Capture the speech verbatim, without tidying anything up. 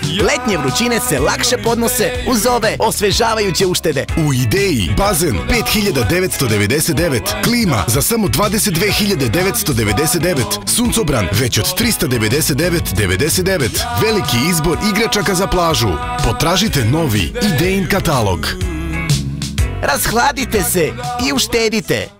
Letnje vrućine se lakše podnose uz ove osvežavajuće uštede. U Ideji bazen pet hiljada devetsto devedeset devet, klima za samo dvadeset dve hiljade devetsto devedeset devet, suncobran već od trista devedeset devet devedeset devet. Veliki izbor igračaka za plažu. Potražite novi Idejin katalog. Rashladite se i uštedite.